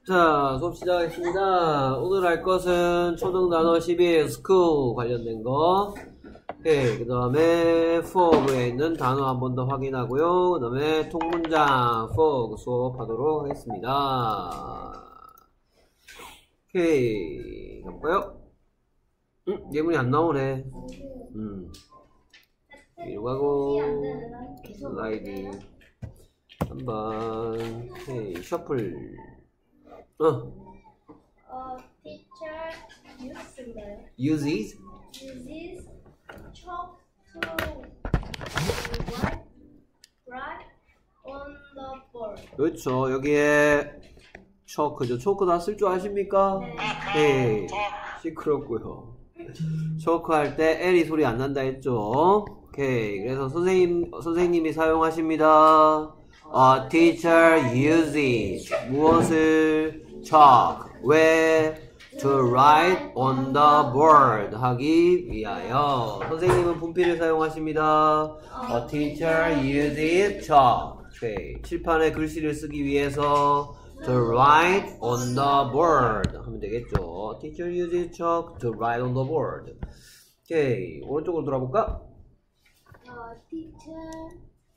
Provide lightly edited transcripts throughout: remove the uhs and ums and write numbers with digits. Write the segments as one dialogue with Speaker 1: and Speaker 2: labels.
Speaker 1: 자, 수업 시작하겠습니다. 오늘 할 것은 초등 단어 12 school 관련된 거. 오케이. 그 다음에 for에 있는 단어 한 번 더 확인하고요. 그 다음에 통문장 for 수업하도록 하겠습니다. 오케이. 볼까요? 예문이 안 나오네. 이리로 가고, 슬라이드. 한번, 오케이. 셔플.
Speaker 2: Teacher
Speaker 1: uses
Speaker 2: chalk to write on the board.
Speaker 1: 그렇죠. 여기에 초크죠. 초크 다 쓸 줄 아십니까? 네. 시끄럽고요. 초크 할 때 L이 소리 안 난다 했죠. 오케이. 그래서 선생님이 사용하십니다. A teacher uses 무엇을 chalk 왜 to write on the board 하기 위하여 선생님은 분필을 사용하십니다. A teacher uses chalk 오케이. 칠판에 글씨를 쓰기 위해서 to write on the board 하면 되겠죠. Teacher uses chalk to write on the board. 오케이. 오른쪽으로 돌아볼까?
Speaker 2: Teacher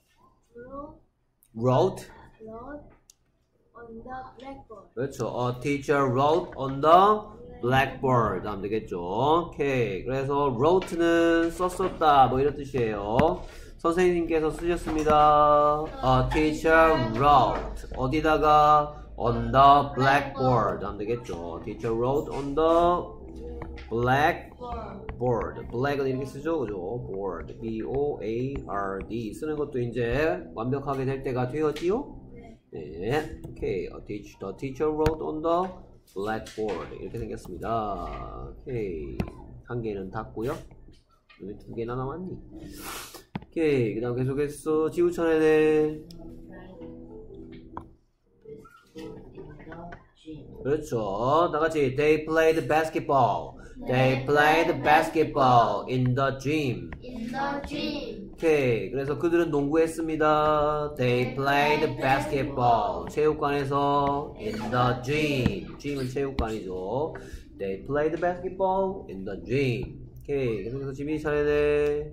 Speaker 1: wrote
Speaker 2: on the blackboard.
Speaker 1: 그렇죠. A teacher wrote on the blackboard 하면 되겠죠. 오케이. 그래서 wrote는 썼었다 뭐 이런 뜻이에요. 선생님께서 쓰셨습니다. A teacher wrote 어디다가 on the blackboard 하면 되겠죠. Teacher wrote on the blackboard. black은 이렇게 쓰죠. 그죠? board. B-O-A-R-D 쓰는 것도 이제 완벽하게 될 때가 되었지요? 네. 오케이. The teacher wrote on the blackboard. 이렇게 생겼습니다. 오케이. 한 개는 닫고요. 여기 두 개나 남았니? 오케이. 그 다음 계속해서 지우천에는 그렇죠. 다같이 They played basketball. They played basketball in the gym.
Speaker 2: In the gym.
Speaker 1: 오케이. 그래서 그들은 농구했습니다. They played basketball. 체육관에서 in the gym. gym은 체육관이죠. They played basketball in the gym. 오케이. 계속해서 지민이 차례네.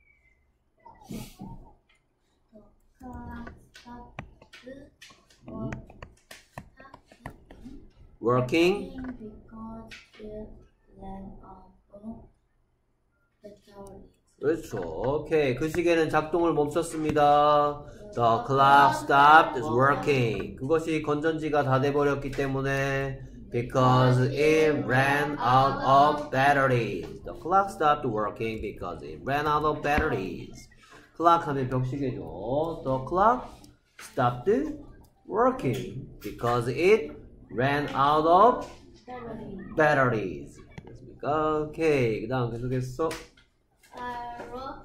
Speaker 1: Working.
Speaker 2: Because it ran out of batteries.
Speaker 1: 그렇죠. 오케이. 그 시계는 작동을 멈췄습니다. The clock stopped working. 그것이 건전지가 다 돼버렸기 때문에 because it ran out of batteries. The clock stopped working because it ran out of batteries. clock 하면 벽시계죠. The clock stopped working because it ran out of batteries. 됐습니까? 오케이. 그 다음 계속해서
Speaker 2: I wrote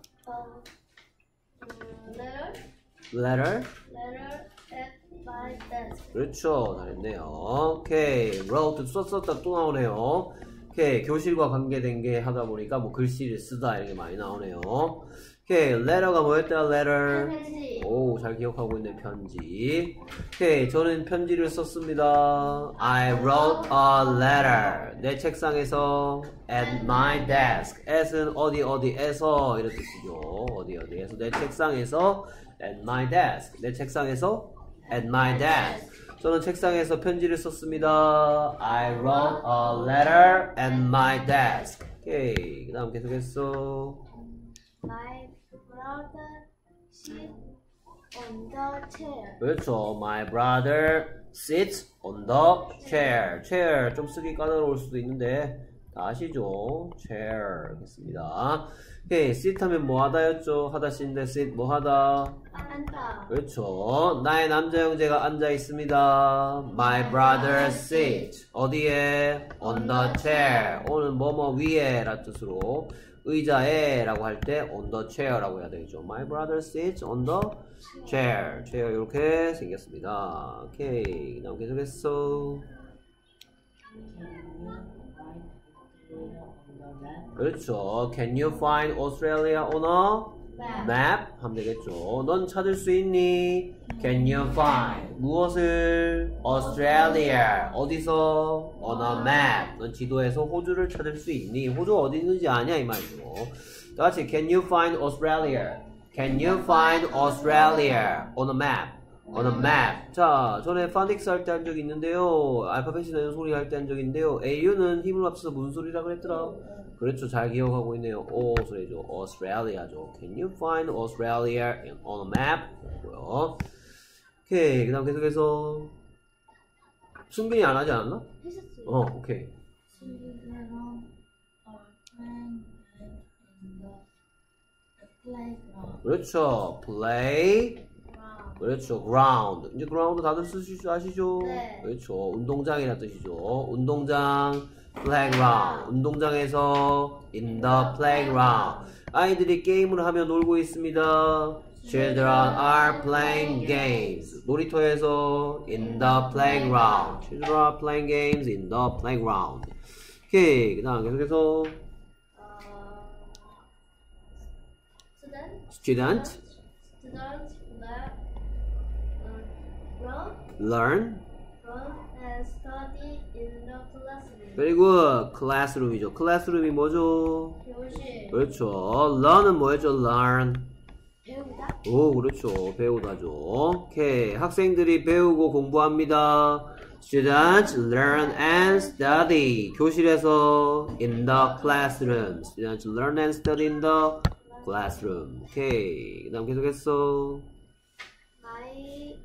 Speaker 2: a
Speaker 1: letter
Speaker 2: at my desk.
Speaker 1: 그렇죠. 잘했네요. 오케이. wrote 썼었다 또 나오네요. 오케이. 교실과 관계된 게 하다 보니까 뭐 글씨를 쓰다 이렇게 많이 나오네요. 오케이. letter가 뭐였다? letter.
Speaker 2: 편지.
Speaker 1: 오, 잘 기억하고 있네. 편지. 오케이. 저는 편지를 썼습니다. I wrote a letter. 내 책상에서 at my desk. at은 어디에서 이런 뜻이죠. 어디에서 내 책상에서 at my desk. 내 책상에서 at my desk. 저는 책상에서 편지를 썼습니다. I wrote a letter at my desk. 오케이. 그 다음 계속해서
Speaker 2: My brother sits on the chair.
Speaker 1: 그렇죠. My brother sits on the chair. chair 좀 쓰기 까다로울 수도 있는데 다 아시죠? chair 겠습니다. 오케이. sit 하면 뭐 하다였죠? 하다 쓰는데 sit 뭐 하다?
Speaker 2: 앉다.
Speaker 1: 그렇죠. 나의 남자 형제가 앉아 있습니다. My brother sits 어디에? on the chair. 오는 뭐뭐 위에 라 뜻으로 의자에 라고 할 때 on the chair 라고 해야 되겠죠. My brother sits on the chair. chair 이렇게 생겼습니다. 오케이. 그 다음 계속해서 그렇죠. Can you find Australia on a map 하면 되겠죠. 넌 찾을 수 있니? Can you find 무엇을? Australia 어디서? On a map 넌 지도에서 호주를 찾을 수 있니? 호주가 어디 있는지 아냐 이 말이죠. 다 같이 Can you find Australia? Can you find Australia on a map? On a map. 자, 전에 파닉스 할 때 한 적이 있는데요. 알파벳이 내는 소리 할 때 한 적이 있는데요. AU는 힘을 합쳐서 무슨 소리라 그랬더라? 그렇죠. 잘 기억하고 있네요. O 소리죠. Australia죠. Can you find Australia on a map? 고요. 오케이. 그 다음 계속해서 승빈이 안 하지 않았나?
Speaker 2: 했었어요.
Speaker 1: 오케이. 그렇죠. play. 그렇죠. ground. 이제 ground 다들 쓰실 줄 아시죠?
Speaker 2: 네.
Speaker 1: 그렇죠. 운동장이라는 뜻이죠. 운동장, playground. 운동장에서 in the playground. 아이들이 게임을 하며 놀고 있습니다. Children are playing games. 놀이터에서 in the playground. Children are playing games in the playground. 오케이. 그 다음 계속해서 student. learn
Speaker 2: and study in the classroom.
Speaker 1: very good. classroom이죠. classroom이 뭐죠?
Speaker 2: 교실.
Speaker 1: 그렇죠. learn은 뭐였죠? learn.
Speaker 2: 배우다.
Speaker 1: 오, 그렇죠. 배우다죠. 오케이. 학생들이 배우고 공부합니다. Students learn and study. 교실에서 in the classroom. Students learn and study in the classroom. 오케이. 그 다음 계속했어.
Speaker 2: My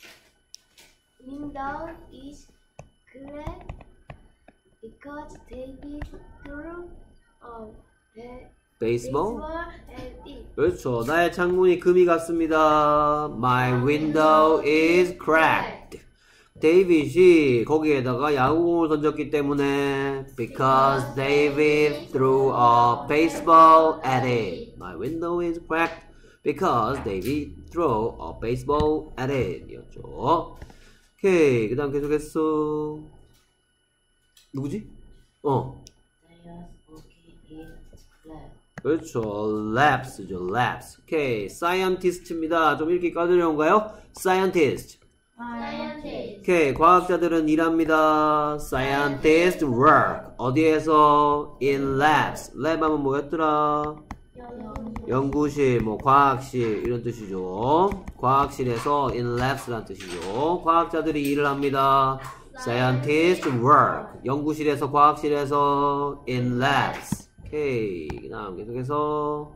Speaker 2: window is clear because David threw a
Speaker 1: baseball.
Speaker 2: at it.
Speaker 1: 그렇죠. 나의 창문이 금이 같습니다. My window is cracked. 데이빗이 거기에다가 야구공을 던졌기 때문에 because David threw a baseball at it. My window is cracked because David threw a baseball at it 이었죠. 오케이. 그 다음 계속했어. 누구지? 그렇죠. labs죠. labs. 오케이. scientist입니다. 좀 읽기 까다로운가요? scientist.
Speaker 2: Scientist.
Speaker 1: 오케이. 과학자들은 일합니다. scientist work. 어디에서? in labs. lab 하면 뭐였더라? 연구실, 뭐 과학실 이런 뜻이죠. 과학실에서 in labs라는 뜻이죠. 과학자들이 일을 합니다. scientist work. 연구실에서 과학실에서 in labs. 오케이. 그 다음 계속해서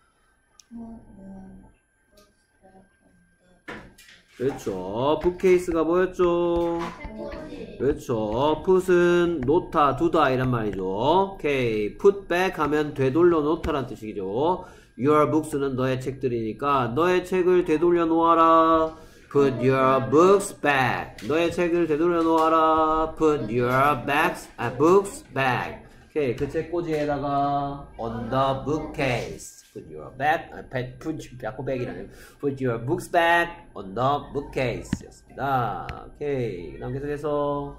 Speaker 1: 그렇죠. bookcase가 뭐였죠? 그렇죠. put은 놓다, 두다 이란 말이죠. 오케이. put back 하면 되돌려 놓다란 뜻이죠. your books는 너의 책들이니까 너의 책을 되돌려 놓아라. put your books back. 너의 책을 되돌려 놓아라. put your books back. 오케이. 그 책 꼬지에다가 on the bookcase. put your back이라네요. put your books back on the bookcase 였습니다. 오케이. 그 다음 계속해서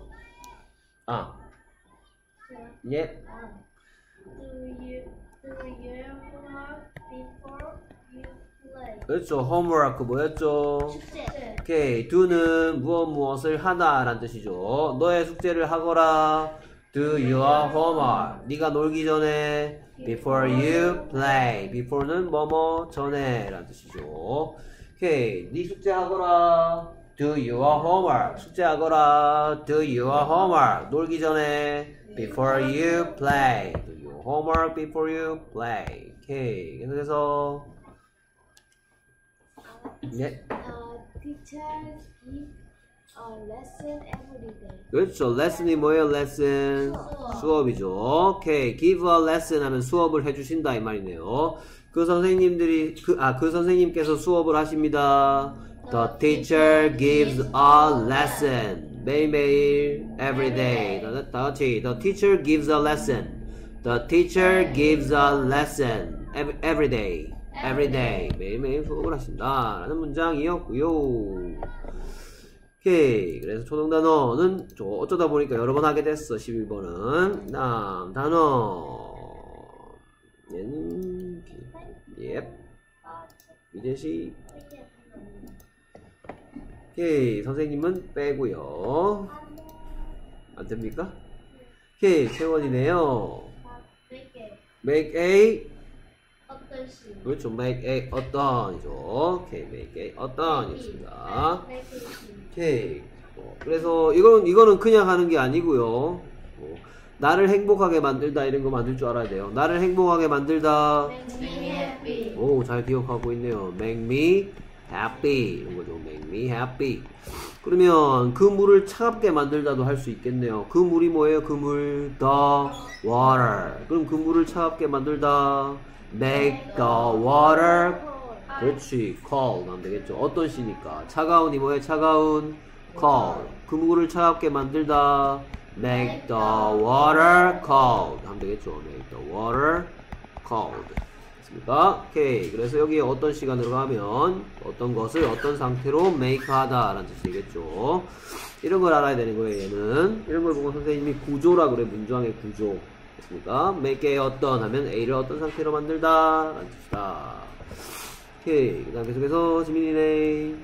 Speaker 1: 예.
Speaker 2: Do your homework before you play.
Speaker 1: 그렇죠. homework 뭐였죠?
Speaker 2: 숙제.
Speaker 1: 오케이. do는 무엇을 하다 라는 뜻이죠. 너의 숙제를 하거라. do your homework. 네가 놀기 전에 before you play. before는 뭐뭐 전에 라는 뜻이죠. 오케이. 네 숙제 하거라. do your homework. 숙제 하거라. do your homework. 놀기 전에 before you play. do your homework before you play. 오케이. 계속해서 네.
Speaker 2: Teachers give a lesson every day.
Speaker 1: 그렇죠. lesson이 뭐예요? lesson. 수업이죠. 오케이. give a lesson 하면 수업을 해주신다 이 말이네요. 그 선생님들이 그 선생님께서 수업을 하십니다. The teacher gives a lesson. 매일매일 every day. 다 같이 the teacher gives a lesson. The teacher gives a lesson every day. every day. 매일매일 수업을 하신다 라는 문장이었고요. 오케이. 그래서 초등단어는 어쩌다 보니까 여러 번 하게 됐어. 11번은. 다음 단어. 얘는 예. 미제시. 오케이. 선생님은 빼고요. 안 됩니까? 오케이. 채원이네요. make a.
Speaker 2: 어떤 시?
Speaker 1: 그렇죠. make a 어떤이죠. 오케이. make a 어떤이었습니다. 오케이. 그래서 이거는 그냥 하는 게 아니고요. 나를 행복하게 만들다 이런 거 만들 줄 알아야 돼요. 나를 행복하게 만들다.
Speaker 2: Make me happy.
Speaker 1: 오, 잘 기억하고 있네요. make me happy 이런 거죠. make me happy. 그러면 그 물을 차갑게 만들다도 할 수 있겠네요. 그 물이 뭐예요? 그 물 the water. 그럼 그 물을 차갑게 만들다 make the water. 그렇지. cold 하면 되겠죠. 어떤 시니까 차가운이 뭐예요? 차가운 cold. 그 물을 차갑게 만들다 make the water cold 하면 되겠죠. make the water cold. 됐습니까? 오케이. 그래서 여기에 어떤 시간으로 가면 어떤 것을 어떤 상태로 make 하다 라는 뜻이겠죠. 이런 걸 알아야 되는 거예요. 얘는 이런 걸 보고 선생님이 구조라 그래. 문장의 구조. 됐습니까? make a 어떤 하면 A를 어떤 상태로 만들다 라는 뜻이다. 오케이. 그 다음 계속해서 지민이네.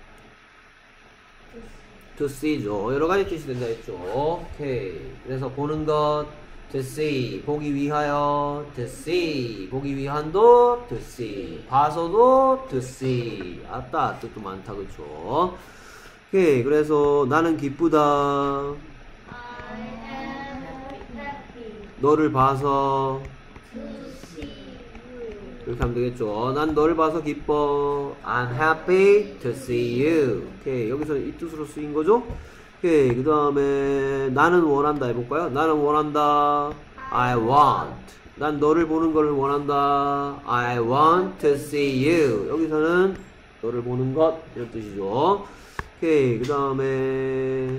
Speaker 1: to see죠. 여러 가지 뜻이 된다 했죠. 오케이. 그래서 보는 것, to see. 보기 위하여, to see. 보기 위한도, to see. 봐서도, to see. 아따, 뜻도 많다, 그쵸? 오케이. 그래서 나는 기쁘다.
Speaker 2: I am happy
Speaker 1: 너를 봐서.
Speaker 2: to see you.
Speaker 1: 이렇게 하면 되겠죠. 난 너를 봐서 기뻐. I'm happy to see you. 오케이. 여기서 이 뜻으로 쓰인 거죠? 오케이. 그 다음에 나는 원한다 해볼까요? 나는 원한다. I want. 난 너를 보는 걸 원한다. I want to see you. 여기서는 너를 보는 것 이런 뜻이죠. 오케이. 그 다음에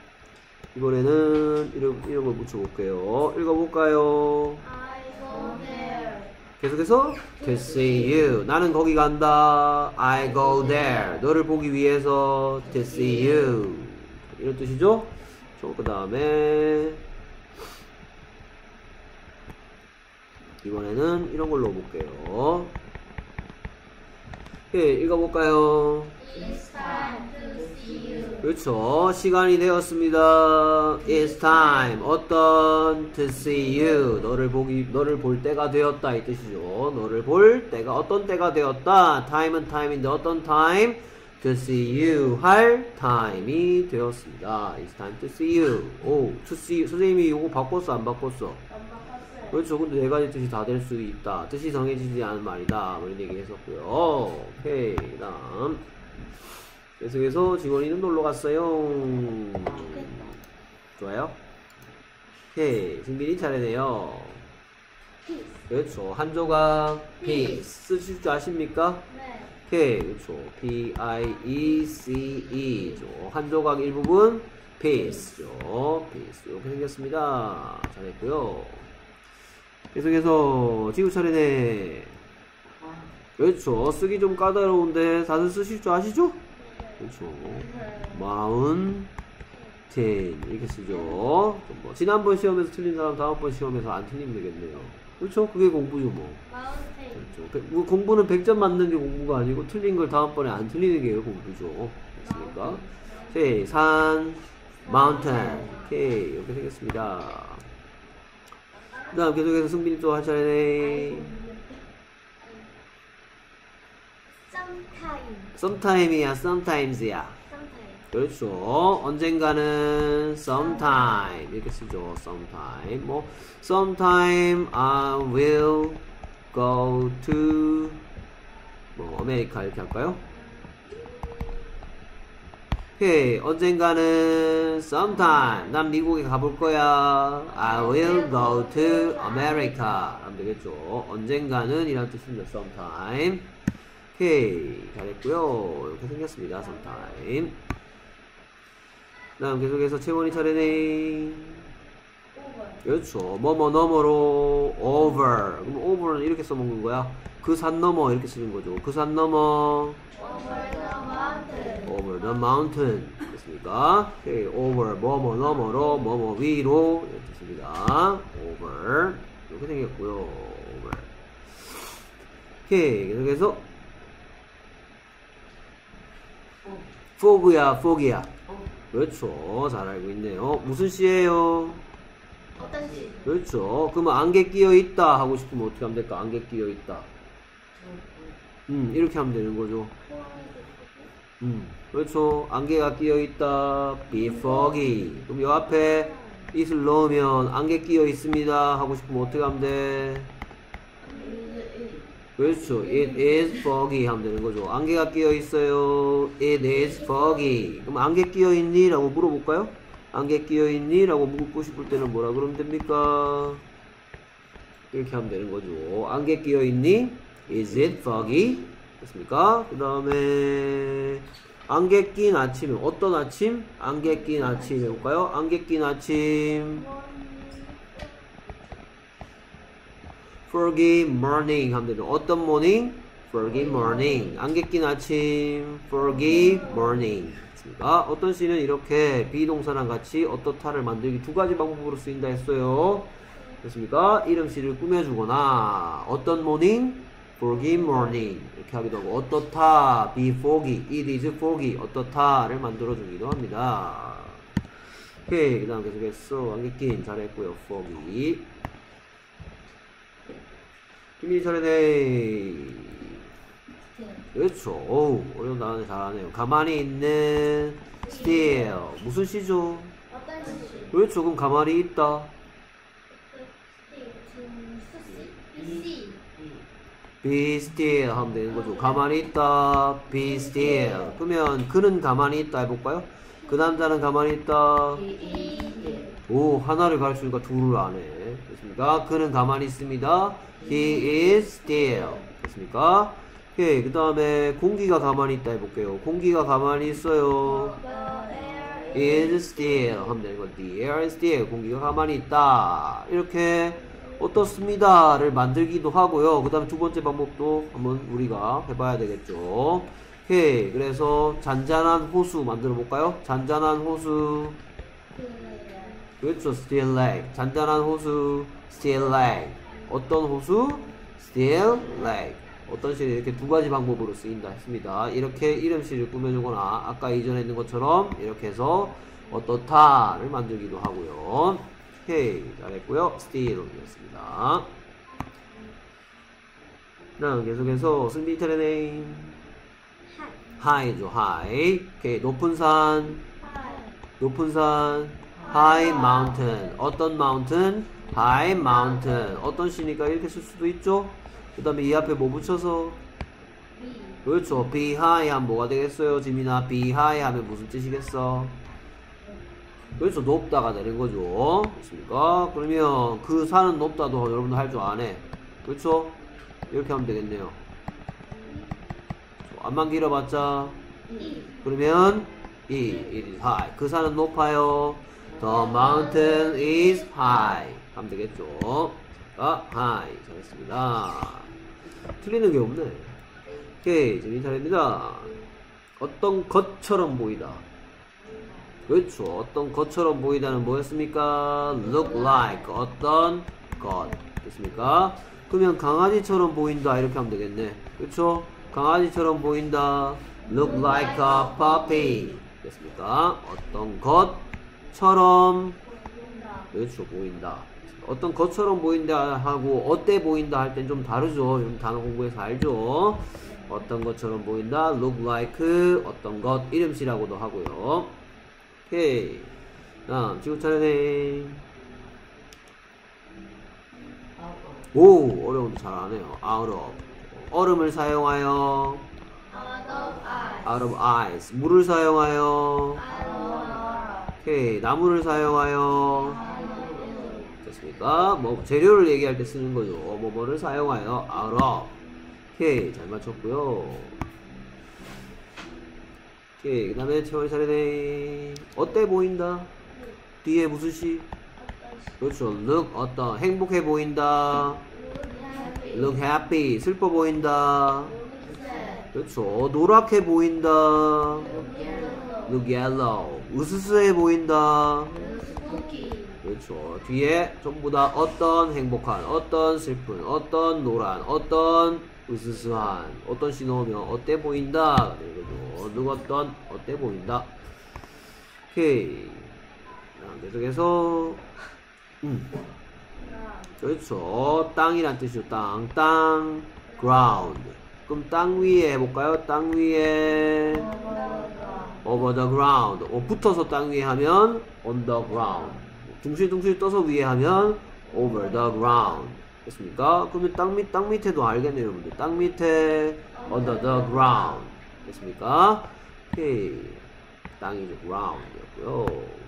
Speaker 1: 이번에는 이런 걸 붙여볼게요. 읽어볼까요?
Speaker 2: I go there
Speaker 1: 계속해서 to see you. 나는 거기 간다. I go there. 너를 보기 위해서 to see you. 이런 뜻이죠? 그 다음에 이번에는 이런 걸로 볼게요. 예, 읽어볼까요?
Speaker 2: It's time to see you.
Speaker 1: 그렇죠. 시간이 되었습니다. It's time. 어떤 to see you. 너를 볼 때가 되었다 이 뜻이죠. 너를 볼 때가 어떤 때가 되었다. time은 time인데 어떤 time? to see you 할 time이 되었습니다. It's time to see you. 오, to see you. 선생님이 이거 바꿨어 안 바꿨어?
Speaker 2: 안 바꿨어요.
Speaker 1: 그렇죠. 근데 네 가지 뜻이 다 될 수 있다. 뜻이 정해지지 않은 말이다. 이런 얘기 했었고요. 오케이. 그 다음. 계속해서 직원이는 놀러 갔어요. 좋아요. 오케이. 승빈이 차례네요. 그렇죠. 한 조각 piece 쓰실 줄 아십니까?
Speaker 2: 네.
Speaker 1: 오케이. 그렇죠. P-I-E-C-E 죠. 한 조각 일부분 piece죠. piece 이렇게 생겼습니다. 잘했고요. 계속해서 지구 차례네. 그렇죠. 쓰기 좀 까다로운데 다들 쓰실 줄 아시죠? 그렇죠. 마운틴 이렇게 쓰죠. 뭐 지난번 시험에서 틀린 사람 다음번 시험에서 안 틀리면 되겠네요. 그렇죠. 그게 공부죠 뭐.
Speaker 2: 마운테인.
Speaker 1: 그렇죠. 공부는 100점 맞는 게 공부가 아니고 틀린 걸 다음번에 안 틀리는 게 공부죠. 됐습니까? 오케이. 산 마운틴. 오케이. 이렇게 생겼습니다. 그 다음 계속해서 승빈이 또 할 차례네. sometime이야 sometimes야. 그렇죠. 언젠가는 sometime 이렇게 쓰죠. sometime. 뭐 sometime I will go to 뭐 아메리카 이렇게 할까요? 오케이. 언젠가는 sometime 난 미국에 가볼 거야. I will go to America 하면 되겠죠. 언젠가는 이란 뜻입니다. sometime. 오케이. 잘했고요. 이렇게 생겼습니다. sometime. 다음 계속해서 채원이 차례네. 그렇죠. 뭐뭐 너머로 over. 그럼 over는 이렇게 써먹는 거야. 그 산 너머 이렇게 쓰는 거죠. 그 산 너머 over the mountain 됐습니까? 오케이. over 뭐뭐 너머로 뭐뭐 위로 이렇게 뜻입니다. over 이렇게 생겼고요. over. 오케이. 계속해서 fog야, fog이야. 그렇죠. 잘 알고 있네요. 무슨 시예요?
Speaker 2: 어떤 시?
Speaker 1: 그렇죠. 그러면 안개 끼어 있다 하고 싶으면 어떻게 하면 될까? 안개 끼어 있다. 이렇게 하면 되는 거죠. 그렇죠. 안개가 끼어 있다. be foggy. 그럼 요 앞에 it을 넣으면 안개 끼어 있습니다 하고 싶으면 어떻게 하면 돼? 그렇죠. It is foggy 하면 되는 거죠. 안개가 끼어 있어요. It is foggy. 그럼 안개 끼어 있니? 라고 물어볼까요? 안개 끼어 있니? 라고 묻고 싶을 때는 뭐라 그러면 됩니까? 이렇게 하면 되는 거죠. 안개 끼어 있니? Is it foggy? 됐습니까? 그 다음에 안개 낀 아침. 어떤 아침? 안개 낀 아침 해볼까요? 안개 낀 아침. foggy morning 하면 되죠. 어떤 morning? foggy morning. 안개 낀 아침. foggy morning. 됐습니까? 어떤 시는 이렇게 비동사랑 같이 어떻다를 만들기 두 가지 방법으로 쓰인다 했어요. 됐습니까? 이름시를 꾸며주거나 어떤 morning? foggy morning 이렇게 하기도 하고 어떻다 be foggy it is foggy 어떻다를 만들어주기도 합니다. 오케이 그 다음 계속해서 안개 낀 잘했고요. foggy 김민희 차례네. 그렇죠. 어우 어려운 단어 잘하네요. 가만히 있는 still 무슨 시죠?
Speaker 2: 어떤 시?
Speaker 1: 그렇죠. 그럼 가만히 있다 be still 하면 되는 거죠. 가만히 있다 be still. 그러면 그는 가만히 있다 해볼까요? 그 남자는 가만히 있다. 오 하나를 가르치니까 둘을 안해. 됐습니까? 그는 가만히 있습니다. He is still. 됐습니까? 오케이 그 다음에 공기가 가만히 있다 해볼게요. 공기가 가만히 있어요. is still 하면 되는 거. The air is still. 공기가 가만히 있다. 이렇게 어떻습니다를 만들기도 하고요. 그 다음에 두 번째 방법도 한번 우리가 해봐야 되겠죠. 오케이 그래서 잔잔한 호수 만들어 볼까요? 잔잔한 호수. 그렇죠. still lake. 잔잔한 호수 still lake. 어떤 호수? still lake. 어떤 시를 이렇게 두 가지 방법으로 쓰인다 했습니다. 이렇게 이름시를 꾸며주거나 아까 이전에 있는 것처럼 이렇게 해서 어떻다를 만들기도 하고요. 오케이 잘했고요. still이었습니다. 다음 계속해서 승비 차례네. high죠. high. 오케이 높은 산. 높은 산 high mountain. 어떤 mountain? high mountain. 어떤 시니까 이렇게 쓸 수도 있죠. 그 다음에 이 앞에 뭐 붙여서 그렇죠. be high 하면 뭐가 되겠어요? 지민아 be high 하면 무슨 뜻이겠어? 그렇죠. 높다가 되는 거죠. 됐습니까? 그러면 그 산은 높다도 여러분들 할 줄 아네. 그렇죠? 이렇게 하면 되겠네요. 앞만 길어봤자 그러면 it is high. 그 산은 높아요. The mountain is high 하면 되겠죠. high 잘했습니다. 틀리는 게 없네. 오케이 재밌는 차례입니다. 어떤 것처럼 보이다. 그렇죠. 어떤 것처럼 보이다는 뭐였습니까? look like 어떤 것 됐습니까? 그러면 강아지처럼 보인다 이렇게 하면 되겠네. 그렇죠? 강아지처럼 보인다 look like a puppy 됐습니까? 어떤 것처럼 그렇죠 보인다. 어떤 것처럼 보인다 하고 어때 보인다 할 땐 좀 다르죠. 여러분 단어 공부해서 알죠? 어떤 것처럼 보인다 look like 어떤 것 이름시라고도 하고요. 오케이 다음 지구 차례네. 오 어려운데 잘하네요. out of 얼음을 사용하여 out of ice 물을 사용하여 오케이 나무를 사용하여 됐습니까? 뭐 재료를 얘기할 때 쓰는 거죠. 뭐를 사용하여 out of 오케이 잘 맞췄고요. 오케이 그 다음에 채원이 차례네. 어때 보인다 뒤에 무슨 시? 그렇죠. look 어떤 행복해 보인다 look happy 슬퍼 보인다 그렇죠. 노랗게 보인다 look yellow 으스스해 보인다 그렇죠. 뒤에 전부 다 어떤 행복한 어떤 슬픈 어떤 노란 어떤 으스스한 어떤 시 넣으면 어때 보인다 이거죠. 누가 어떤 어때 보인다. 오케이. 계속해서 그렇죠. 땅이란 뜻이죠. 땅 ground. 그럼 땅 위에 해볼까요? 땅 위에 over the ground. 붙어서 땅 위에 하면 on the ground. 둥실둥실 떠서 위에 하면 over the ground. 됐습니까? 그러면 땅 밑에도 알겠네요, 여러분들. 땅 밑에 under the ground. 됐습니까? 오케이. 땅이죠. ground이었고요.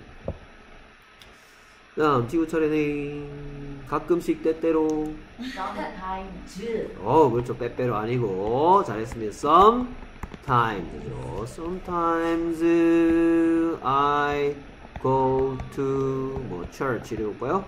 Speaker 1: 다음 지구 차례는 가끔씩 때때로
Speaker 3: sometimes.
Speaker 1: 그렇죠. 빼빼로 아니고 잘했습니다. sometimes죠. sometimes I go to church 이래볼까요?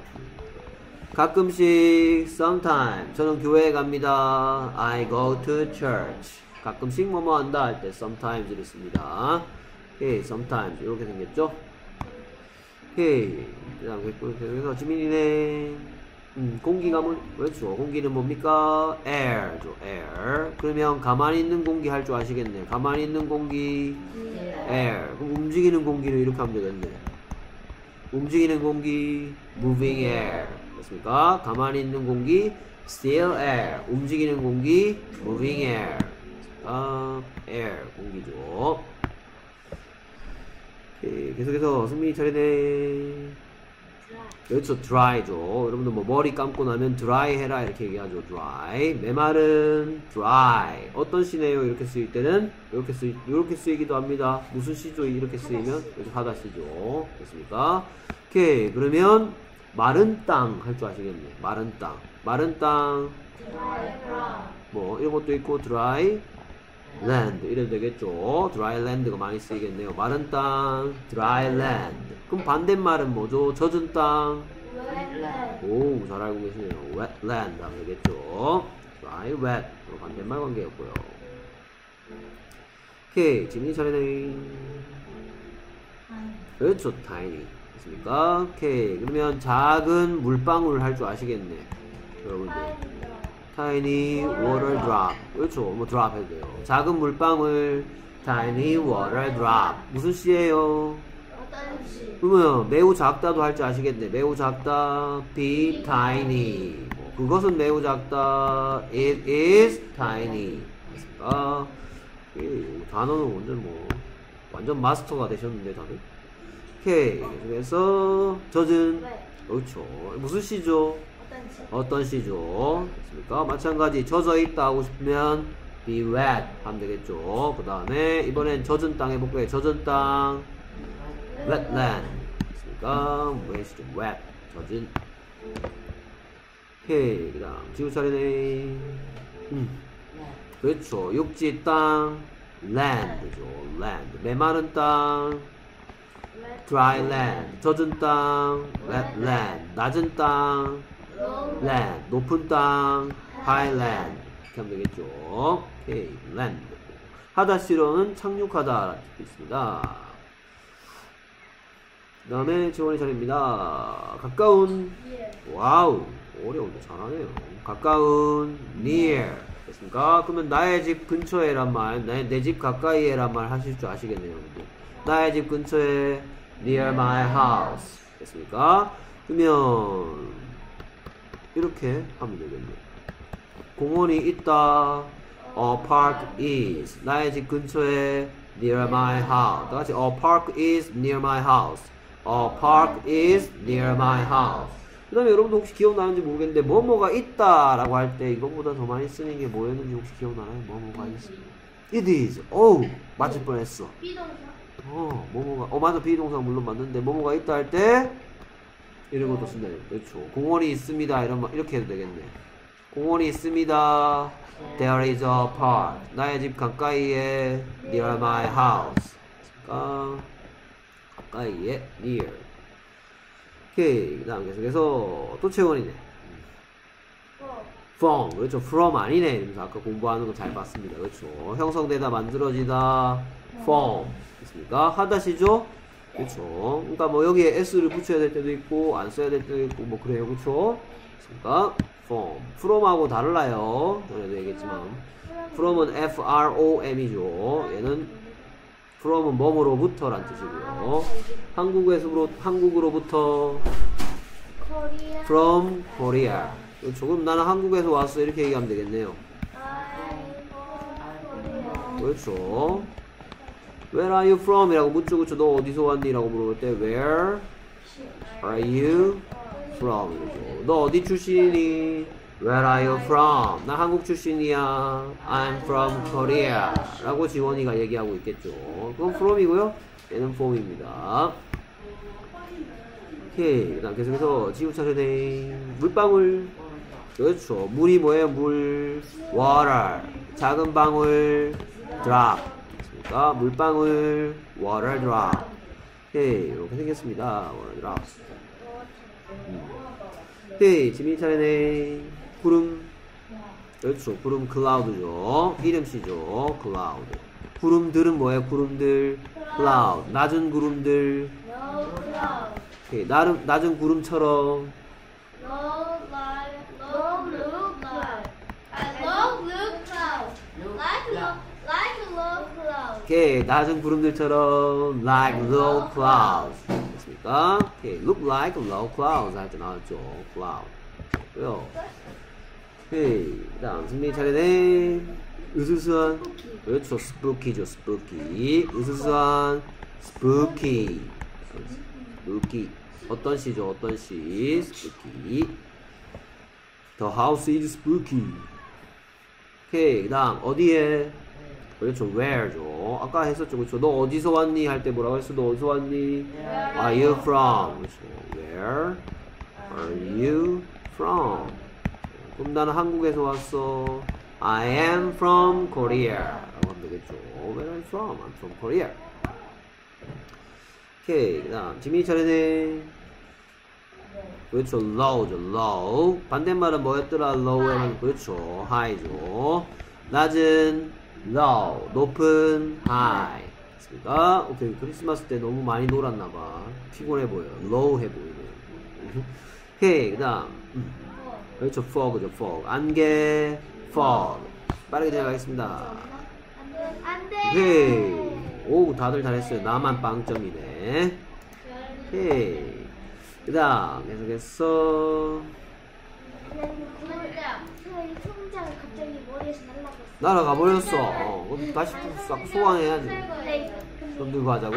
Speaker 1: 가끔씩 sometimes 저는 교회에 갑니다. I go to church. 가끔씩 뭐뭐 한다 할 때 sometimes 이랬습니다. 오케이, sometimes 이렇게 생겼죠? 오케이. 그 다음 그래서 지민이네. 공기가 그렇죠. 공기는 뭡니까? air죠. air. 그러면 가만히 있는 공기 할 줄 아시겠네. 가만히 있는 공기 air. 그럼 움직이는 공기는 이렇게 하면 되겠네. 움직이는 공기 moving air. 됐습니까? 가만히 있는 공기 still air. 움직이는 공기 moving air. air 공기죠. 오케이. 계속해서 승민이 차례네. 그렇죠. dry죠. 여러분들 머리 감고 나면 dry 해라 이렇게 얘기하죠. dry. 메마른 dry. 어떤 시네요? 이렇게 쓰일 때는 이렇게 쓰이기도 합니다. 무슨 시죠? 이렇게 쓰이면 하다 시죠. 됐습니까? 오케이. 그러면 마른 땅 할 줄 아시겠네. 마른 땅. 마른 땅. 이런 것도 있고 dry land 이래도 되겠죠. dry land가 많이 쓰이겠네요. 마른 땅 dry land. 그럼 반대말은 뭐죠? 젖은 땅. 오, 잘 알고 계시네요. wet land 하면 되겠죠. dry wet 반대말 관계였고요. 오케이, 지민이 차례네. 그렇죠. tiny 됐습니까? 오케이. 그러면 작은 물방울 할 줄 아시겠네, 여러분들. tiny water drop. 그렇죠. drop 해도 돼요. 작은 물방울 tiny water drop. 무슨 시예요? 그러면 매우 작다도 할 줄 아시겠네. 매우 작다 be tiny. 그것은 매우 작다 it is tiny. 됐습니까? 단어는 완전 마스터가 되셨는데 다들. 오케이. 그래서 젖은 그렇죠. 무슨 시죠? 어떤 시죠? 됐습니까? 마찬가지 젖어 있다 하고 싶으면 be wet 하면 되겠죠. 그 다음에 이번엔 젖은 땅 해볼까요? 젖은 땅 wetland 됐습니까? wet이죠. wet 젖은. 오케이. 그 다음 지구 차례네. 그렇죠. 육지 땅 land죠. land. 메마른 땅 dry land. 젖은 땅 wetland. 낮은 땅 land. 높은 땅 highland 이렇게 하면 되겠죠. 오케이. land. 하다시로는 착륙하다 이렇게 있습니다. 그 다음에 지원의 차례입니다. 가까운 와우 어려운데 잘하네요. 가까운 near 됐습니까? 그러면 나의 집 근처에란 말, 내 집 가까이에란 말 하실 줄 아시겠네요, 여러분들. 나의 집 근처에 near my house 됐습니까? 그러면 이렇게 하면 되겠네요. 공원이 있다. A park is. 나의 집 근처에 near my house. 다 같이 A park is near my house. A park is near my house. 그 다음에 여러분도 혹시 기억나는지 모르겠는데 뭐뭐가 있다 라고 할 때 이것보다 더 많이 쓰는 게 뭐였는지 혹시 기억나나요? 뭐뭐가 있어. It is. 맞을 뻔했어.
Speaker 2: 비동사.
Speaker 1: 뭐뭐가 맞아. 비동사 물론 맞는데 뭐뭐가 있다 할 때 이런 것도 쓴다. 그렇죠. 공원이 있습니다. 이렇게 해도 되겠네. 공원이 있습니다. There is a park. 나의 집 가까이에 near my house. 가까이에 near. 오케이. 그 다음 계속해서 또 채원이네. from. 그렇죠. from 아니네. 이러면서 아까 공부하는 거 잘 봤습니다. 그렇죠. 형성되다 만들어지다 from. 됐습니까? 하다시죠? 그렇죠. 그러니까 여기에 s를 붙여야 될 때도 있고 안 써야 될 때도 있고 그래요. 그렇죠? 됐습니까? from하고 달라요. 전에도 얘기했지만 from은 from이죠. 얘는 from은 뭐뭐로부터란 뜻이고요. 한국으로부터
Speaker 2: Korea.
Speaker 1: from Korea. 조금 나는 한국에서 왔어 이렇게 얘기하면 되겠네요.
Speaker 2: I'm from Korea.
Speaker 1: 그렇죠. Where are you from? 이라고 묻죠. 그렇죠. 너 어디서 왔니? 라고 물어볼 때 Where are you from? 이러죠. 너 어디 출신이니? Where are you from? 나 한국 출신이야. I'm from Korea. 라고 지원이가 얘기하고 있겠죠. 그건 from이고요. 얘는 from입니다. 오케이. 그 다음 계속해서 지구 차례네. 물방울. 그렇죠. 물이 뭐예요? 물. water. 작은 방울. drop. 그러니까 물방울. water drop. 오케이. 이렇게 생겼습니다. water drop. 오케이. 지민이 차례네. 구름. 그렇죠. 구름 cloud죠. 이름씨죠. cloud. 구름들은 뭐예요? 구름들. cloud. 낮은 구름들.
Speaker 2: No cloud.
Speaker 1: 오케이. 낮은 구름처럼.
Speaker 2: No like, no blue cloud. No blue cloud. Like low cloud.
Speaker 1: 오케이. 낮은 구름들처럼 like low clouds. 됐습니까? 오케이. look like low clouds 할 때 나왔죠. cloud. 고요. 오케이. 그 다음 승민이 차례네. 으스스한. 그렇죠. spooky죠. spooky. 으스스한. spooky. spooky. 어떤 시죠? 어떤 시? spooky. The house is spooky. 오케이. 그 다음 어디에? 그렇죠. where죠. 아까 했었죠. 그렇죠. 너 어디서 왔니? 할 때 뭐라고 했어? 너 어디서 왔니? Are you from? 그렇죠. Where are you from? 그럼 나는 한국에서 왔어. I am from Korea. 라고 하면 되겠죠. Where are you from? I'm from Korea. 오케이. 그 다음 지민이 차례네. 그렇죠. low죠. low. 반대말은 뭐였더라? low에는 그렇죠. high죠. 낮은 low. 높은 high. 됐습니까? 오케이. 크리스마스 때 너무 많이 놀았나봐. 피곤해 보여. low해 보이네. 오케이. 그 다음 그렇죠. fog죠. fog. 안개 fog. 빠르게 진행하겠습니다.
Speaker 2: 안 돼.
Speaker 1: 오케이. 오, 다들 잘했어요. 나만 빵점이네. 오케이. 그 다음 계속해서
Speaker 2: 이 통장을 갑자기 머리에서 날라갔어.
Speaker 1: 날아가 버렸어. 그럼 다시 싹 소환해야지. 좀 들고 하자고?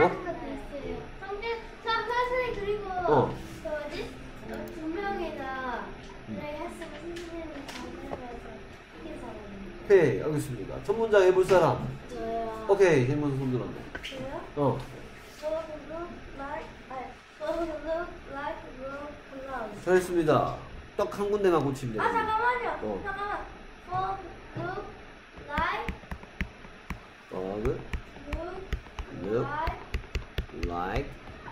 Speaker 2: 선생님 그리고
Speaker 1: 어.
Speaker 2: 그 뭐지? 두 명이나 했으면 선생님이 잘해서 이긴 사람이.
Speaker 1: 오케이. 알겠습니다. 첫 문장 해볼 사람.
Speaker 2: 저요.
Speaker 1: 오케이. 흰문 손 들었네.
Speaker 2: 저요?
Speaker 1: 어.
Speaker 2: look like blue clouds.
Speaker 1: 잘했습니다. 딱 한 군데만 고치면
Speaker 2: 아
Speaker 1: 돼요.
Speaker 2: 잠깐만요.
Speaker 1: 어.
Speaker 2: 잠깐만. look like
Speaker 1: fog,
Speaker 2: look
Speaker 1: look like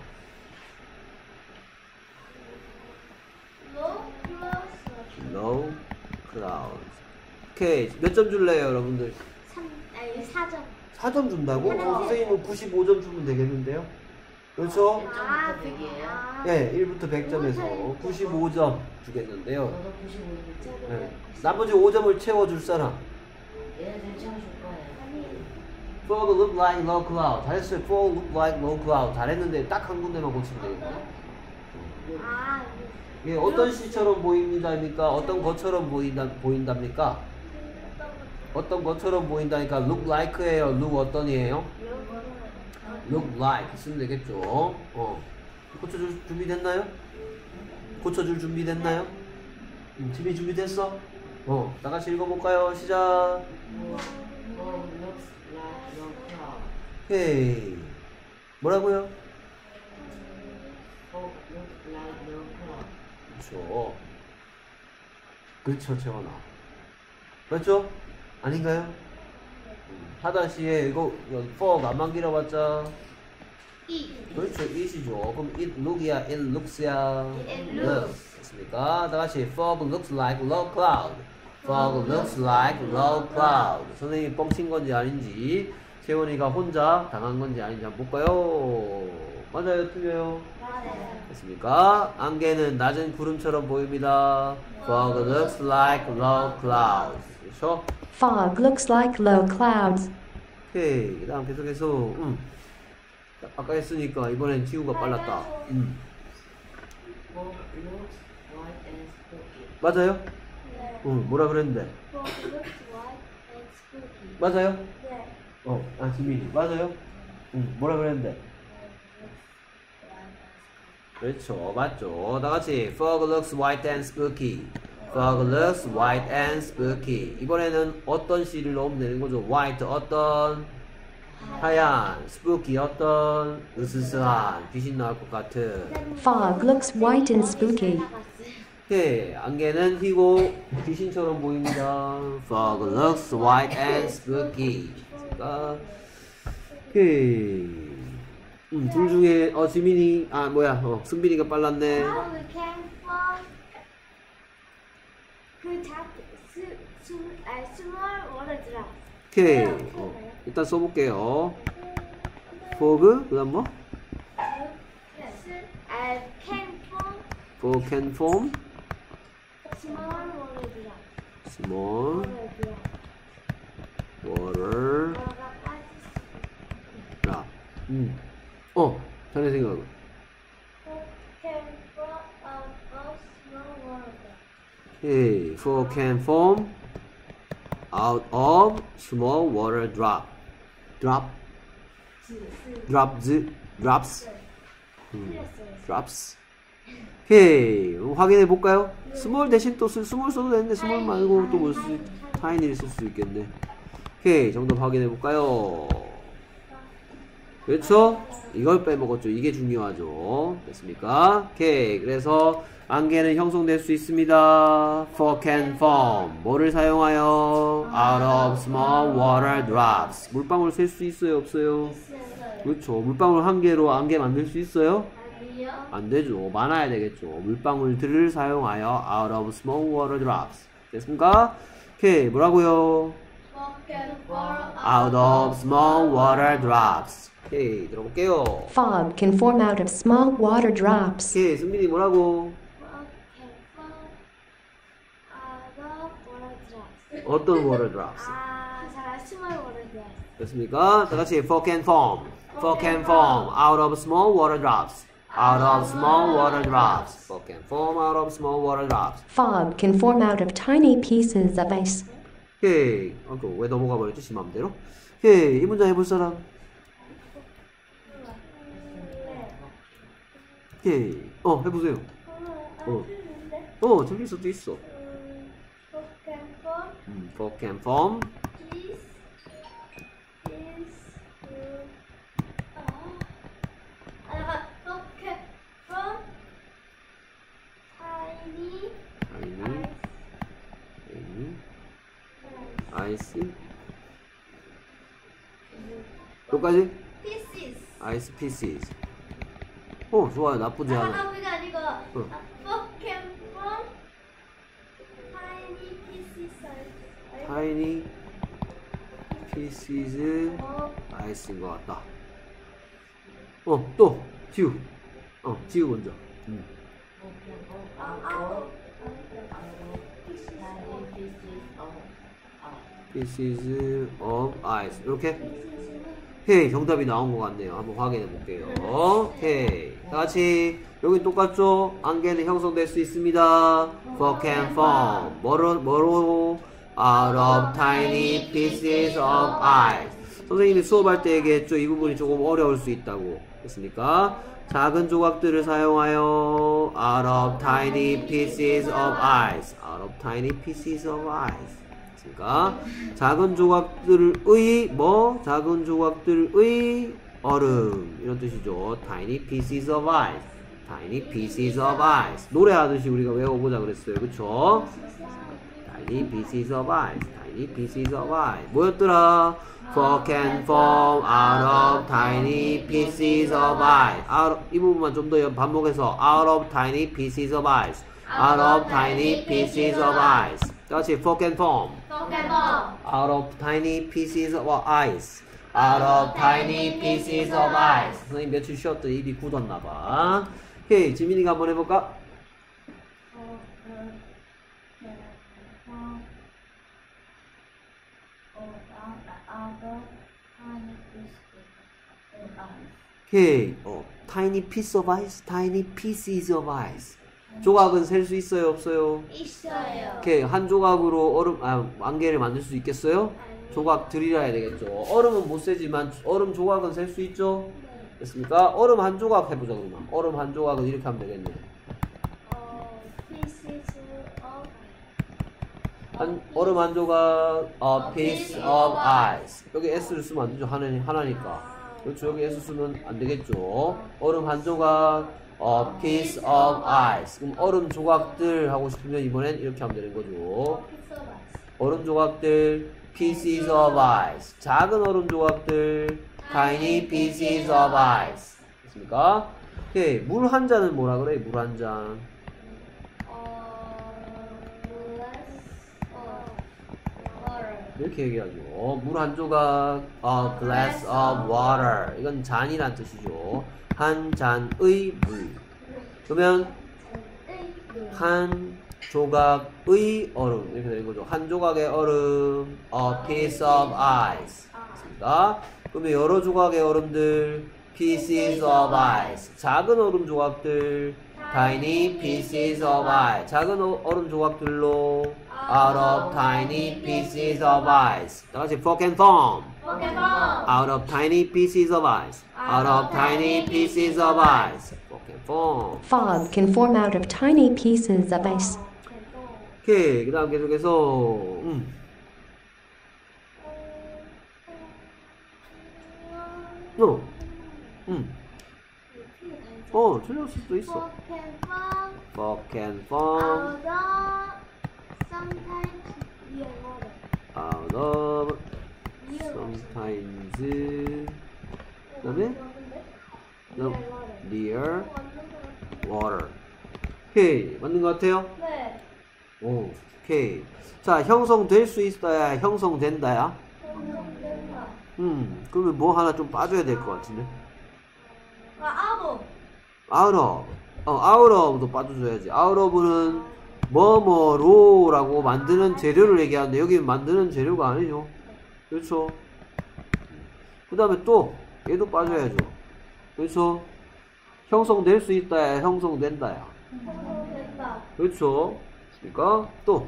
Speaker 1: low clouds. 오케이. 몇 점 줄래요, 여러분들?
Speaker 2: 4점.
Speaker 1: 4점 준다고? 선생님은 95점 주면 되겠는데요? 그렇죠?
Speaker 2: 아,
Speaker 3: 100이에요?
Speaker 1: 네, 1부터 100점에서 95점 주겠는데요.
Speaker 3: 저도 95점.
Speaker 1: 네. 나머지 5점을 채워줄 사람.
Speaker 3: 얘네들 채워줄 거예요.
Speaker 1: Fog look like low cloud. 잘했어요. Fog look like low cloud. 잘했는데 딱 한 군데만 고치면 되겠네요.
Speaker 2: 아,
Speaker 1: 이게 어떤 시처럼 보입니다입니까? 어떤 것처럼 보인답니까? 어떤 것처럼 보인다니까 look like예요. look 어떤이에요? look like 쓰면 되겠죠. 고쳐줄 준비 됐나요? 고쳐줄 준비 됐나요? 준비 준비됐어? 다 같이 읽어볼까요? 시작.
Speaker 3: Fog looks like low cloud.
Speaker 1: 오케이. 뭐라고요?
Speaker 3: Fog looks like low cloud.
Speaker 1: 그렇죠. 그렇죠, 채원아. 맞죠? 아닌가요? 하다시에 이거 fog 안만 길어봤자 그렇죠, it이죠. 그럼 it look이야, it looks야.
Speaker 2: It
Speaker 1: looks. 됐습니까? 다 같이 fog looks like low cloud. fog looks like low cloud. 선생님이 뻥친 건지 아닌지, 채원이가 혼자 당한 건지 아닌지 한번 볼까요? 맞아요, 틀려요? 됐습니까? 안개는 낮은 구름처럼 보입니다. fog looks like low clouds. 그렇죠?
Speaker 4: Fog looks like low clouds.
Speaker 1: 오케이. 그 다음 계속해서 아까 했으니까 이번엔 지우가 빨랐다.
Speaker 3: Frog looks white and spooky.
Speaker 1: 맞아요?
Speaker 2: 네.
Speaker 1: 뭐라 그랬는데?
Speaker 2: Frog looks white and spooky.
Speaker 1: 맞아요?
Speaker 2: 네.
Speaker 1: 지민이 맞아요? 뭐라 그랬는데? 그렇죠, 맞죠. 다 같이 Frog looks white and spooky. Frog looks white and spooky. 이번에는 어떤 C를 넣으면 되는 거죠? White 어떤? 하얀. Spooky 어떤? 으스스한. 귀신 나올 것 같은.
Speaker 4: Fog looks white and spooky.
Speaker 1: 오케이. 안개는 희고 귀신처럼 보입니다. Fog looks white and spooky. 자, 오케이. 둘 중에 지민이 승빈이가 빨랐네.
Speaker 2: How we can find 그 small water drop.
Speaker 1: 오케이. 일단 써볼게요. Fog 그다음 뭐?
Speaker 2: I can form
Speaker 1: Fog can form
Speaker 2: small water drop.
Speaker 1: small
Speaker 2: water drop.
Speaker 1: water
Speaker 2: 뭐가 빠질 수
Speaker 1: drop. 자네 생각은?
Speaker 2: can form a small water drop.
Speaker 1: 오케이. Fog can form out of small water drop. drops. drops. 오케이. 확인해 볼까요? 스몰 대신 또 스몰 써도 되는데 스몰 말고 또 뭐 타이니를 쓸 수 있겠네. 오케이. 정답 확인해 볼까요? 그렇죠? 이걸 빼먹었죠. 이게 중요하죠. 됐습니까? 오케이. 그래서 안개는 형성될 수 있습니다. Fog can form. 뭐를 사용하여? Out of small water drops. 물방울 셀 수 있어요? 없어요? 그렇죠. 물방울 한 개로 안개 만들 수 있어요?
Speaker 2: 아니요.
Speaker 1: 안 되죠. 많아야 되겠죠. 물방울들을 사용하여 out of small water drops. 됐습니까? 오케이. 뭐라고요?
Speaker 2: can form
Speaker 1: Out of small water drops. 오케이. 들어볼게요.
Speaker 4: Fog can form out of small water drops.
Speaker 1: 오케이. 승민이 뭐라고?
Speaker 2: can form out of water drops.
Speaker 1: 어떤 water drops?
Speaker 2: 자, small water drops.
Speaker 1: 됐습니까? 다 같이 fog can form. Fog can form out of small water drops. Out of small water drops. Fog can form out of small water drops.
Speaker 4: Fog can form out of tiny pieces of ice.
Speaker 1: 오케이. 왜 넘어가 버렸지? 지 맘대로? 오케이. 이 문장 해볼 사람? 오케이. 해보세요. 저기 있어, 또 있어.
Speaker 2: can form
Speaker 1: Fog can form
Speaker 2: can form tiny
Speaker 1: ice. 여기까지?
Speaker 2: pieces.
Speaker 1: ice pieces. 좋아요. 나쁘지 않아.
Speaker 2: 그게 아니고 can form tiny pieces.
Speaker 1: tiny pieces ice인 것 같다. 또 지우. 지우 먼저. pieces of ice. 이렇게. 오케이. 정답이 나온 것 같네요. 한번 확인해 볼게요. 오케이. 다 같이 여기 똑같죠? 안개는 형성될 수 있습니다. Fog can form. 뭐로? Out of tiny pieces of ice. 선생님이 수업할 때 얘기했죠. 이 부분이 조금 어려울 수 있다고. 됐습니까? 작은 조각들을 사용하여 out of tiny pieces of ice. Out of tiny pieces of ice. 됐습니까? 작은 조각들의 작은 조각들의 얼음 이런 뜻이죠. Tiny pieces of ice. Tiny pieces of ice. 노래하듯이 우리가 외워보자 그랬어요. 그쵸? Tiny pieces of ice. Tiny pieces of ice. 뭐였더라? Fog can form out of tiny pieces of ice. 이 부분만 좀 더 반복해서 out of tiny pieces of ice. Out of tiny pieces of ice. 다시 fog can form. Out of tiny pieces of ice. Out of tiny pieces of ice. 선생님 며칠 쉬었더니 입이 굳었나봐. 오케이, 지민이가 한번 해볼까? 오케이. tiny piece of ice, tiny pieces of ice. 조각은 셀 수 있어요, 없어요?
Speaker 2: 있어요.
Speaker 1: 오케이. 한 조각으로 안개를 만들 수 있겠어요? 조각들이라 해야 되겠죠. 얼음은 못 세지만 얼음 조각은 셀 수 있죠? 됐습니까? 얼음 한 조각 해보자 그러면. 얼음 한 조각은 이렇게 하면 되겠네.
Speaker 2: Pieces of
Speaker 1: 얼음 한 조각, a piece of ice. 여기 s를 쓰면 안 되죠. 하나니까. 그렇죠. 여기 s 쓰면 안 되겠죠. 얼음 한 조각, a piece of ice. 그럼 얼음 조각들 하고 싶으면 이번엔 이렇게 하면 되는 거죠. 얼음 조각들, pieces of ice. 작은 얼음 조각들, tiny pieces of ice. 됐습니까? 오케이. 물 한 잔은 뭐라 그래? 물 한 잔. 이렇게 얘기하죠. 물 한 조각, a glass of water. 이건 잔이란 뜻이죠. 한 잔의 물. 그러면 한 조각의 얼음 이렇게 되는 거죠. 한 조각의 얼음, a piece of ice. 됐습니까? 그러면 여러 조각의 얼음들, pieces of ice. 작은 얼음 조각들, tiny pieces of ice. 작은 얼음 조각들로 out of tiny pieces of ice. 다 같이 fork and form. Out of tiny pieces of ice. Out of tiny pieces of ice. Fork and form.
Speaker 4: Fog can form out of tiny pieces of ice.
Speaker 1: 오케이. 그 다음 계속해서 틀릴 수도 있어. Fork and form. Out of sometimes. 그 다음에 near water. 오케이. 맞는 것 같아요?
Speaker 2: 네.
Speaker 1: 오케이. 자, 형성될 수 있어야 형성된다야?
Speaker 2: 형성된다.
Speaker 1: 그러면 뭐 하나 좀 빠져야 될 것 같은데?
Speaker 2: 아부.
Speaker 1: out of. out of도 빠져줘야지. out of는 뭐뭐로라고 만드는 재료를 얘기하는데 여기 만드는 재료가 아니죠. 그렇죠. 그 다음에 또 얘도 빠져야죠. 그렇죠. 형성될 수 있다야 형성된다야.
Speaker 2: 형성된다.
Speaker 1: 그렇죠. 그러니까 또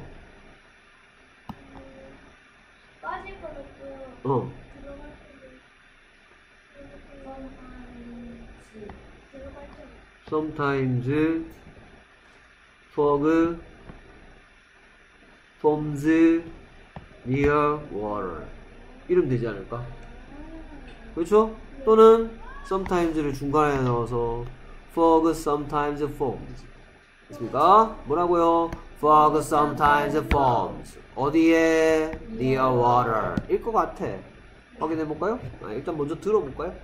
Speaker 2: 빠질 거는 또 들어갈 거는
Speaker 1: sometimes fog forms near water. 이러면 되지 않을까? 그렇죠? 또는 sometimes를 중간에 넣어서 fog sometimes forms. 됐습니까? 뭐라고요? fog sometimes forms. 어디에? near water. 일 것 같아. 확인해 볼까요? 일단 먼저 들어볼까요?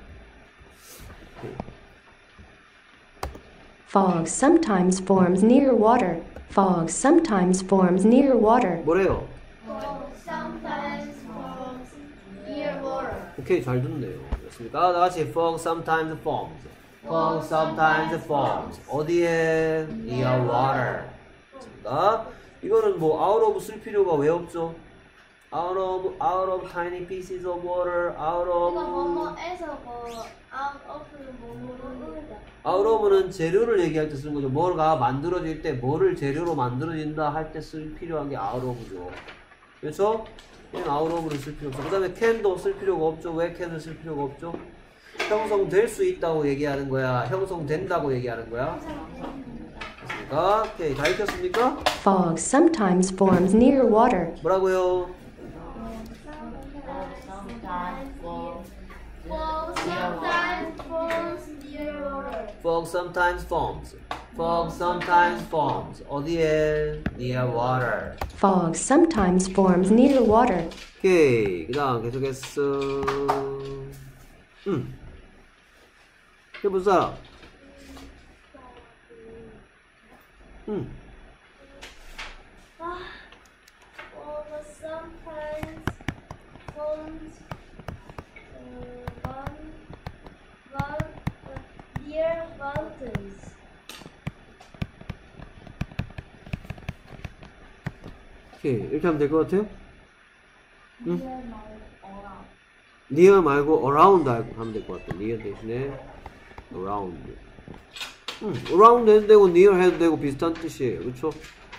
Speaker 4: Fog sometimes forms near water. Fog sometimes forms near water.
Speaker 1: 뭐래요?
Speaker 2: sometimes forms near water.
Speaker 1: 오케이, 잘 듣네요. 됐습니까? 다 같이 fog sometimes forms. fog sometimes forms. 어디에? near water. 됐습니까? 이거는 뭐 out of 쓸 필요가 왜 없죠? out of tiny pieces of water, out
Speaker 2: 이거
Speaker 1: of.
Speaker 2: 뭐뭐에서 뭐 out of는 뭐뭐로다.
Speaker 1: out of는 재료를 얘기할 때 쓰는 거죠. 뭐가 만들어질 때 뭐를 재료로 만들어진다 할 때 쓸 필요한 게 out of죠. 그렇죠? out of를 쓸 필요 없어. 그 다음에 can도 쓸 필요가 없죠. 왜 can을 쓸 필요가 없죠? 형성될 수 있다고 얘기하는 거야. 형성된다고 얘기하는 거야. 됐습니까? 오케이, 다 익혔습니까?
Speaker 4: Fog sometimes forms near water.
Speaker 1: 뭐라고요?
Speaker 2: sometimes forms near water.
Speaker 1: fog sometimes forms. fog sometimes forms. 어디에? near water.
Speaker 4: Fog sometimes forms near water.
Speaker 1: 오케이. 그 다음 계속해서 해볼 사람.
Speaker 2: sometimes forms near mountains.
Speaker 1: 오케이. 이렇게 하면 될 것 같아요?
Speaker 2: near my around.
Speaker 1: near 말고 around 하면 될 것 같아. near 대신에 around. around 해도 되고 near 해도 되고 비슷한 뜻이에요. 그쵸?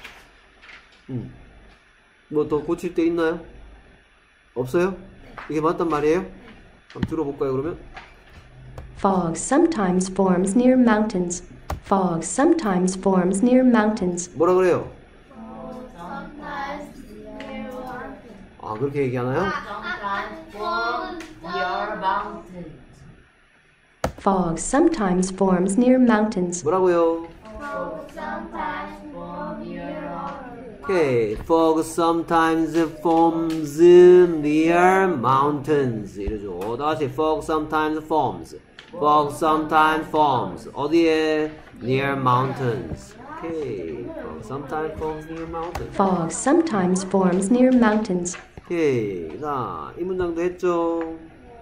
Speaker 1: 뭐 더 고칠 데 있나요? 없어요? 이게 맞단 말이에요? 한번 들어볼까요 그러면?
Speaker 4: Fog sometimes forms near mountains. Fog sometimes forms near mountains.
Speaker 1: 뭐라 그래요?
Speaker 2: Sometimes near one.
Speaker 1: 아 그렇게 얘기하나요?
Speaker 3: Sometimes form near mountains.
Speaker 4: Fog sometimes forms near mountains.
Speaker 1: 뭐라고요?
Speaker 2: Sometimes form near one.
Speaker 1: 오케이. fog sometimes forms near mountains 이러죠. 다시 fog sometimes forms. fog sometimes forms. 어디에? near mountains. 오케이. fog sometimes forms near mountains.
Speaker 4: Fog sometimes forms near mountains.
Speaker 1: 오케이. 자, 이 문장도 했죠.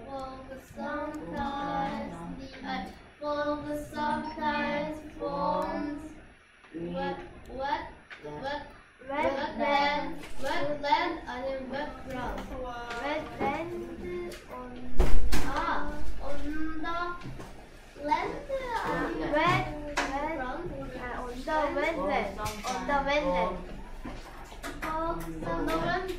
Speaker 2: Fog sometimes forms wetland 아니면 wetground. Wetland on the land wetground on the wetland. Fog sometimes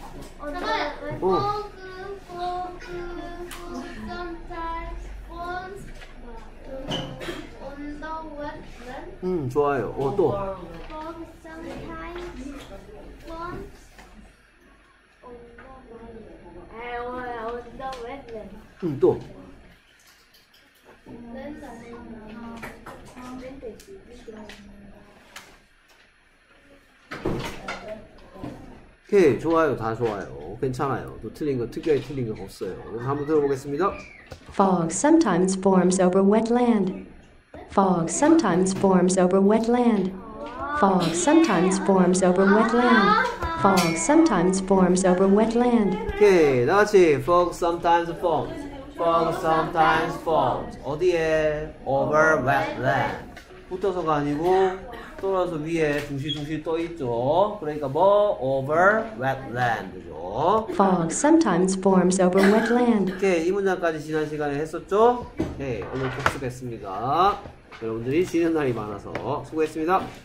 Speaker 2: forms on the wetland.
Speaker 1: 좋아요. 또.
Speaker 2: Fog sometimes forms on the wetland.
Speaker 1: 또. 오케이. 좋아요. 다 좋아요. 괜찮아요. 또 틀린 거, 특별히 틀린 거 없어요. 한번 들어보겠습니다.
Speaker 4: Fog sometimes forms over wetland. Fog sometimes forms over wetland. Fog sometimes forms over wetland. Fog sometimes forms over wetland.
Speaker 1: 오케이. 나같이 fog sometimes forms. fog sometimes forms. 어디에? over wetland. 붙어서가 아니고 떨어서 위에 둥실둥실 떠 있죠. 그러니까 뭐? over wetland죠.
Speaker 4: Fog sometimes forms over wetland.
Speaker 1: 오케이. 이 문장까지 지난 시간에 했었죠? 오케이. 오늘 복습했습니다. 여러분들이 쉬는 날이 많아서 수고했습니다.